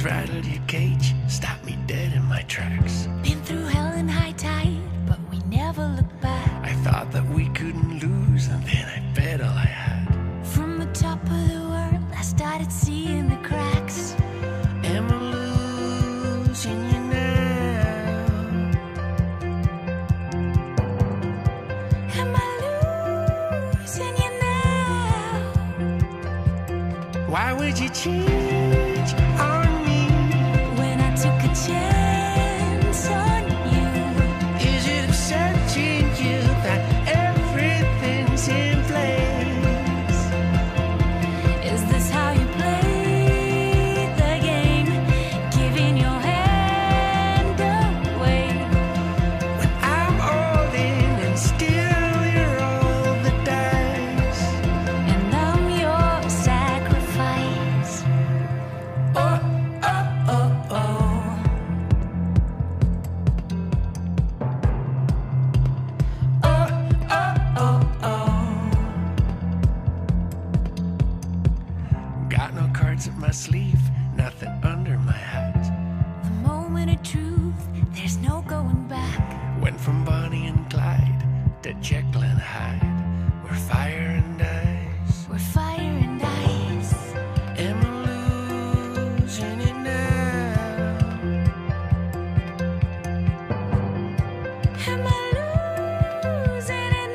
rattled your cage, stopped me dead in my tracks. Been through hell and high tide, but we never looked back. I thought that we couldn't lose, and then I bet all I had. From the top of the world, I started seeing the cracks. Am I losing you now? Am I losing you now? Why would you change on me? When I took a chance on you. Is it upsetting you that everything's in place? Is this how you play the game? Giving your hand away. When I'm all in and still you're all the dice. And I'm your sacrifice. Oh, oh, oh, oh. Oh, oh, oh, oh. Got no cards up my sleeve, nothing under my hat. The moment of truth, there's no going back. Went from Bonnie and Clyde to Jekyll and Hyde. We're fire and ice. We're fire and ice. Am I losing it now? Am I losing it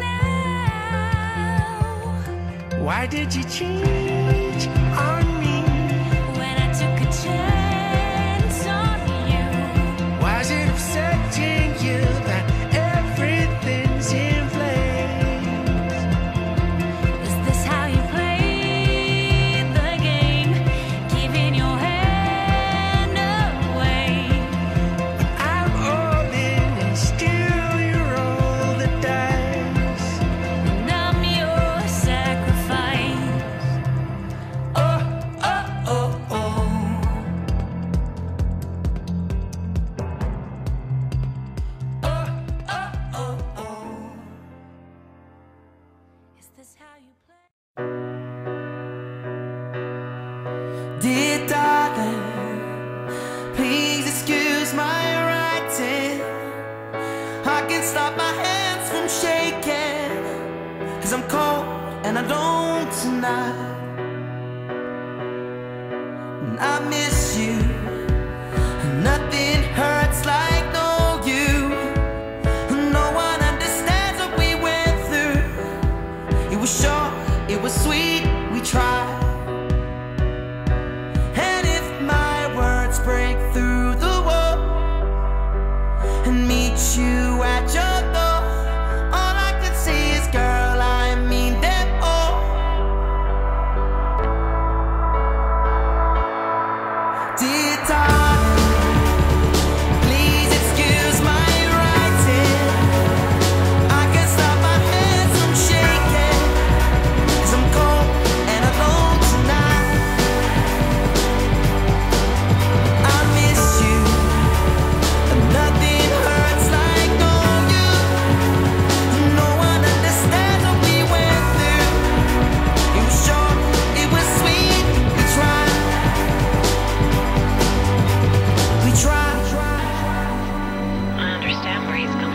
now? Why did you change on me? When I took a chance on you. Why is it upsetting you that everything's in place? Is this how you play the game? Giving your hand away. I'm all in and still you're all the dice. And I'm your sacrifice. Oh, oh, oh, oh. Oh, oh, oh, oh. Is this how you play? Dear darling, please excuse my writing. I can't stop my hands from shaking, 'cause I'm cold and I don't tonight. And I miss you, and nothing hurts like no you. No one understands what we went through. It was short, it was sweet, we tried. And if my words break through the wall and meet you at your door, all I can say is, girl, I mean them all. Dear darling, please excuse my writing. I can't stop my hands from shaking, 'cause I'm cold and alone tonight. I miss you, and nothing hurts like knowing you. No one understands what we went through. It was short, it was sweet, we tried. We tried. I understand where he's coming